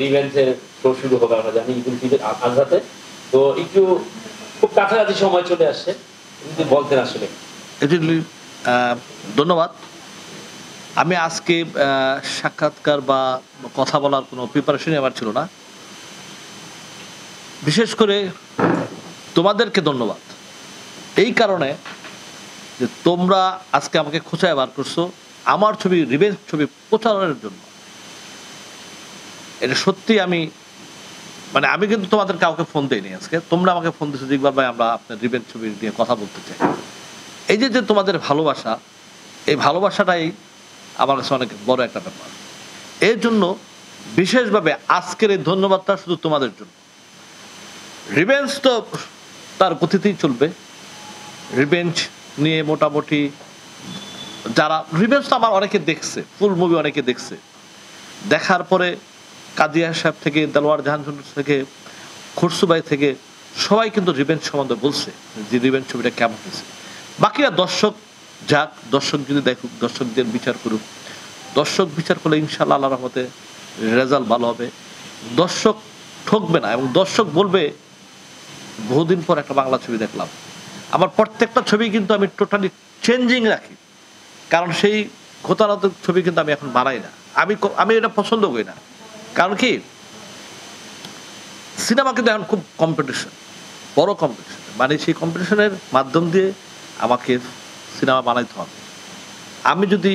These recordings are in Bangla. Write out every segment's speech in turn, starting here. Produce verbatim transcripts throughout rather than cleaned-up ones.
রিভেঞ্জের শো শুরু হবে আমরা জানি ঈদুল ফিতর আজহাতে। তো একটু খুব কাছাকাছি সময় চলে আসছে, কিন্তু বলতেন আসলে। ধন্যবাদ। আমি আজকে সাক্ষাৎকার বা কথা বলার কোনো প্রিপারেশনই আমার ছিল না। বিশেষ করে তোমাদেরকে ধন্যবাদ এই কারণে যে তোমরা আজকে আমাকে খোঁচায় বার করছো আমার ছবি রিভেঞ্জ ছবি প্রচারের জন্য। এটা সত্যি আমি মানে আমি কিন্তু তোমাদের কাউকে ফোন দিইনি আজকে, তোমরা আমাকে ফোন দিচ্ছ যে ইকবাল ভাই আমরা আপনার রিভেঞ্জ ছবি নিয়ে কথা বলতে চাই। এই যে যে তোমাদের ভালোবাসা, এই ভালোবাসাটাই আমার কাছে অনেক বড় একটা ব্যাপার। এর জন্য বিশেষভাবে আজকের এই ধন্যবাদটা শুধু তোমাদের জন্য। রিভেঞ্জ তো তার গতিতেই চলবে। রিভেঞ্জ নিয়ে মোটামুটি যারা রিভেঞ্জ তো আমার অনেকে দেখছে, ফুল মুভি অনেকে দেখছে, দেখার পরে কাদিয়া সাহেব থেকে দেলোয়ার জাহান থেকে খুরশু ভাই থেকে সবাই কিন্তু রিভেঞ্জ সম্বন্ধে বলছে যে রিভেঞ্জ ছবিটা কেমন হয়েছে। বাকিরা দর্শক যাক, দর্শক যদি দেখুক, দর্শকদের বিচার করুক। দর্শক বিচার করলে ইনশাআল্লাহ আল্লাহর রহমতে রেজাল্ট ভালো হবে। দর্শক ঠকবে না এবং দর্শক বলবে বহুদিন পর একটা বাংলা ছবি দেখলাম। আমার প্রত্যেকটা ছবি কিন্তু আমি টোটালি চেঞ্জিং রাখি, কারণ সেই ঘোতানাতের ছবি কিন্তু আমি এখন বানাই না। আমি আমি এটা পছন্দ করি না, কারণ কি সিনেমা কিন্তু এখন খুব কম্পিটিশন, বড় কম্পিটিশন। মানে সেই কম্পিটিশনের মাধ্যম দিয়ে আমাকে সিনেমা বানাইতে হবে। আমি যদি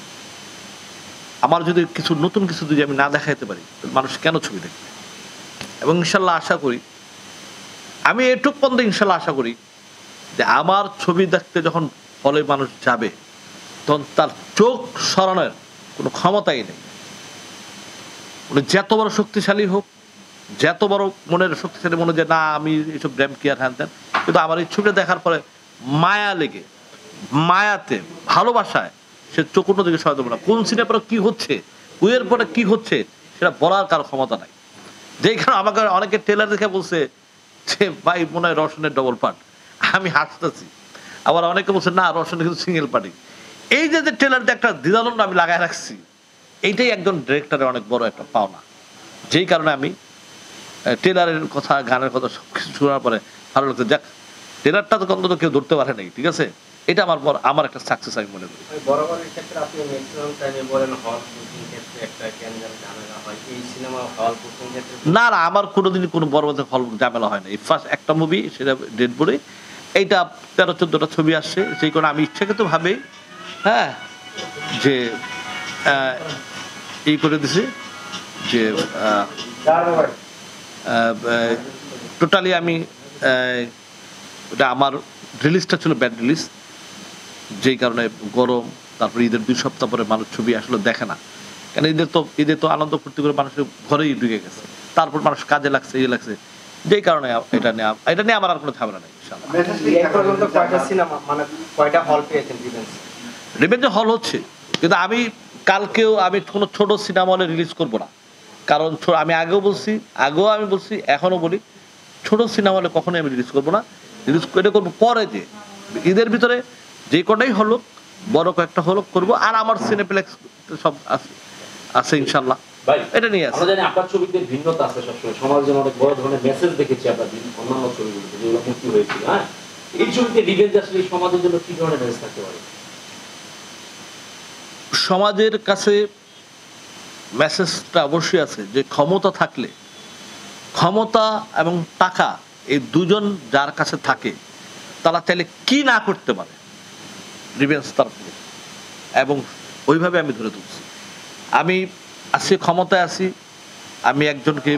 আমার যদি কিছু নতুন কিছু যদি আমি না দেখাইতে পারি, মানুষ কেন ছবি দেখবে? এবং ইনশাল্লাহ আশা করি, আমি এটুক পর্যন্ত ইনশাল্লাহ আশা করি যে আমার ছবি দেখতে যখন হলে মানুষ যাবে তখন তার চোখ সরানোর কোনো ক্ষমতাই নেই। উনি যত বড় শক্তিশালী হোক, যত বড় মনের শক্তিশালী মনে যে না আমি এইসব ড্যাম কি আর হ্যান ত্যান, কিন্তু আমার এই ছবিটা দেখার পরে মায়া লেগে, মায়াতে, ভালোবাসায় সে চোখ অন্য দিকে সরাতে পারে না। কোন সিনের পরে কি হচ্ছে, কুয়ের পরে কি হচ্ছে সেটা বলার কারো ক্ষমতা নাই। যেই কারণে আমাকে অনেকে ট্রেলার দেখে বলছে যে ভাই মনে হয় রওশনের ডবল পার্ট। আমি হাসতেছি। আবার অনেকে বলছে না রওশনের কিন্তু সিঙ্গেল পার্টি। এই যে যে ট্রেলারটা একটা দ্বিধাদ্বন্দ্ব আমি লাগায় রাখছি, এইটাই একজন ডিরেক্টরের অনেক বড় একটা পাওনা। যেই কারণে আমি ট্রেলারের কথা, গানের কথা সব কিছু শোনার পরে ভালো লাগছে, যাক ট্রেলারটা তো অন্তত কেউ ধরতে পারে নাই, ঠিক আছে, এটা আমার আমার একটা সাকসেস আমি মনে করি। বরাবরের ক্ষেত্রে আপনি ম্যাক্সিমাম টাইমে বলেন হল বুকিং ক্ষেত্রে একটা ক্যান্ডাল ঝামেলা হয়, এই সিনেমা হল বুকিং ক্ষেত্রে না না আমার কোনোদিনই কোনো বড় বড় হল ঝামেলা হয় না। এই ফার্স্ট একটা মুভি, সেটা ডেড বডি, এইটা তেরো চোদ্দোটা ছবি আসছে, সেই কারণে আমি ইচ্ছাকৃত ভাবে হ্যাঁ যে এই করে দিছি যে টোটালি আমি ওটা আমার রিলিজটা ছিল ব্যাড রিলিজ, যেই কারণে গরম, তারপরে ঈদের দুই সপ্তাহ পরে মানুষ ছবি আসলে দেখে না, কেন ঈদের তো ঈদের তো আনন্দ ফুর্তি করে মানুষের ঘরেই ঢুকে গেছে, তারপর মানুষ কাজে লাগছে, ইয়ে লাগছে, যেই কারণে এটা নিয়ে এটা নিয়ে আমার আর কোনো ঝামেলা নেই। রিভেঞ্জে হল হচ্ছে, কিন্তু আমি কালকেও আমি কোনো ছোট সিনেমা হলে রিলিজ করবো না, কারণ আমি আগেও বলছি, আগেও আমি বলছি, এখনো বলি, ছোট সিনেমা হলে কখনোই আমি রিলিজ করবো না। রিলিজ করে করবো পরে, যে ঈদের ভিতরে যে কটাই হলো বড় কয়েকটা হলো করবো। আর আমার সিনেপ্লেক্স সব আছে ইনশাল্লাহ, এটা নিয়ে আছে। আমরা জানি আপনার ছবিতে ভিন্নতা আছে সবসময়, সমাজের অনেক বড় ধরনের মেসেজ দেখেছি আপনার অন্যান্য ছবিগুলোতে যেগুলো মুক্তি হয়েছিল। হ্যাঁ, এই ছবিতে রিভেঞ্জ আসলে সমাজের জন্য কি ধরনের মেসেজ থাকতে পারে? সমাজের কাছে মেসেজটা অবশ্যই আছে যে ক্ষমতা থাকলে, ক্ষমতা এবং টাকা এই দুজন যার কাছে থাকে তারা চাইলে কি না করতে পারে, রিভেঞ্জ তার পুরো। এবং ওইভাবে আমি ধরে তুলছি। আমি আজকে ক্ষমতায় আছি, আমি একজনকে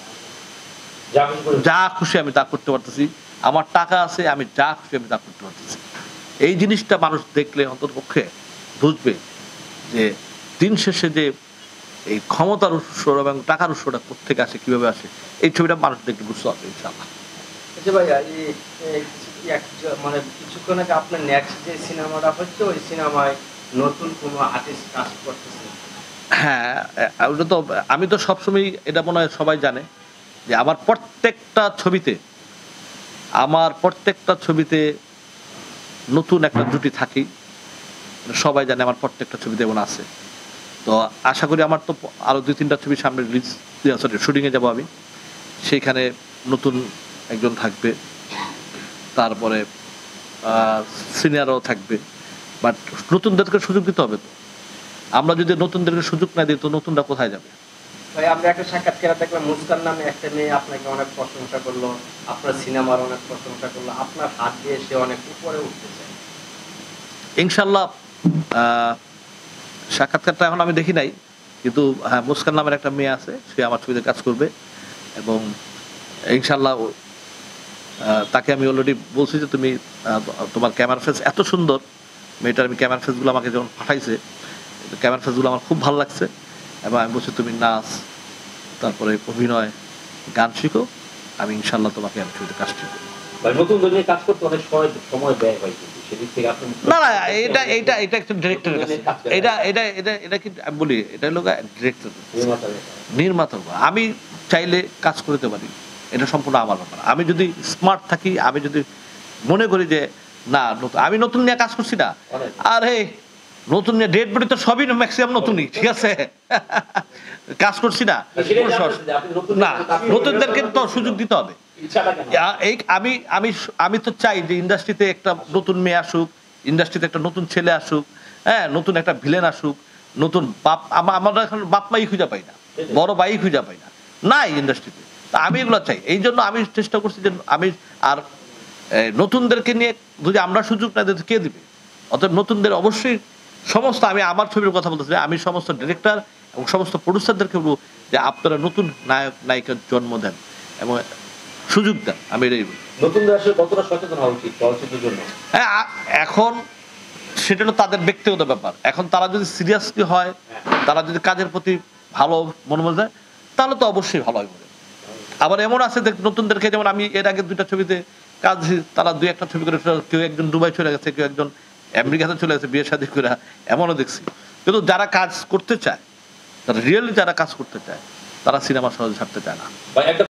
যা খুশি আমি তা করতে পারতেছি, আমার টাকা আছে, আমি যা খুশি আমি তা করতে পারতেছি। এই জিনিসটা মানুষ দেখলে অন্ততপক্ষে বুঝবে যে দিন শেষে যে এই ক্ষমতার উৎস এবং টাকার উৎসটা কোথেকে আসে, কিভাবে আসে, এই ছবিটা মানুষ দেখলে বুঝতে পারবে ইনশাআল্লাহ। ভাইয়া মানে কিছুক্ষণ আগে আপনার নেক্সট যে সিনেমাটা হচ্ছে, ওই সিনেমায় নতুন কোনো আর্টিস্ট কাজ করতেছে? হ্যাঁ, ওটা তো আমি তো সবসময়, এটা মনে হয় সবাই জানে যে আমার প্রত্যেকটা ছবিতে আমার প্রত্যেকটা ছবিতে নতুন একটা জুটি থাকি, সবাই জানে আমার প্রত্যেকটা ছবিতে এমন আছে। তো আশা করি আমার তো আরো দুই তিনটা ছবি সামনে রিলিজ সরি শুটিংয়ে যাবো আমি, সেইখানে নতুন একজন থাকবে, তারপরে সিনিয়রও থাকবে, বাট নতুনদেরকে সুযোগ দিতে হবে। তো আমরা যদি নতুনদেরকে সুযোগ না দিই তো নতুনরা কোথায় যাবে? ভাই আমরা একটা সাক্ষাৎকারে দেখলাম মুস্কান নামে একটা মেয়ে আপনাকে অনেক প্রশংসা করলো, আপনার সিনেমার অনেক প্রশংসা করলো, আপনার হাত দিয়ে সে অনেক উপরে উঠতে চায়। ইনশাল্লাহ সাক্ষাৎকারটা এখন আমি দেখি নাই, কিন্তু হ্যাঁ মুস্কান নামের একটা মেয়ে আছে, সে আমার ছবিতে কাজ করবে এবং ইনশাল্লাহ তাকে আমি অলরেডি বলছি যে তুমি তোমার ক্যামেরা ফেস এত সুন্দর, মেয়েটার আমি ক্যামেরা ফেসগুলো আমাকে যখন পাঠাইছে ক্যামেরা ফেসগুলো আমার খুব ভালো লাগছে এবং আমি বলছি তুমি নাচ, তারপরে অভিনয়, গান শিখো, আমি ইনশাল্লাহ তোমাকে আমি ছবিতে কাজ শিখবো। নতুন নিয়ে কাজ করতে অনেক সময় সময় ব্যয় হয়, কিন্তু সেদিক থেকে আপনি না না এটা এটা এটা একজন ডিরেক্টরের কাছে, এটা এটা এটা এটা কি আমি বলি এটা হলো ডিরেক্টর নির্মাতা। আমি চাইলে কাজ করতে পারি, এটা সম্পূর্ণ আমার ব্যাপার। আমি যদি স্মার্ট থাকি, আমি যদি মনে করি যে না আমি নতুন নিয়ে কাজ করছি না, আরে নতুন নিয়ে ডেট বডি তো সবই ম্যাক্সিমাম নতুনই, ঠিক আছে কাজ করছি না, না নতুনদেরকে তো সুযোগ দিতে হবে। এই আমি আমি আমি তো চাই যে ইন্ডাস্ট্রিতে একটা নতুন মেয়ে আসুক, ইন্ডাস্ট্রিতে একটা নতুন ছেলে আসুক, হ্যাঁ নতুন একটা ভিলেন আসুক, নতুন বাপ আমরা এখন বাপ মাই খুঁজে পাই না, বড় ভাই খুঁজে পাই না নাই ইন্ডাস্ট্রিতে। তা আমি এগুলো চাই, এই জন্য আমি চেষ্টা করছি যে আমি আর নতুনদেরকে নিয়ে যদি আমরা সুযোগ না দিতে কে দিবে, অতএব নতুনদের অবশ্যই সমস্ত আমি আমার ছবির কথা বলতে চাই, আমি সমস্ত ডিরেক্টর এবং সমস্ত প্রডিউসারদেরকে বলবো যে আপনারা নতুন নায়ক নায়িকার জন্ম দেন এবং সুযোগ দেন। আমি এটাই বলি নতুনদের আসলে কতটা সচেতন হওয়া উচিত চলচ্চিত্রের জন্য। হ্যাঁ এখন সেটা হলো তাদের ব্যক্তিগত ব্যাপার। এখন তারা যদি সিরিয়াসলি হয়, তারা যদি কাজের প্রতি ভালো মনোযোগ দেয় তাহলে তো অবশ্যই ভালো হয়। আবার এমন আছে নতুনদেরকে, যেমন আমি এর আগে দুইটা ছবিতে কাজ, তারা দুই একটা ছবি করে কেউ একজন দুবাই চলে গেছে, কেউ একজন আমেরিকাতে চলে গেছে বিয়ে শাদী করে, এমনও দেখছি। কিন্তু যারা কাজ করতে চায়, তারা রিয়েলি যারা কাজ করতে চায় তারা সিনেমা সহজে ছাড়তে চায় না।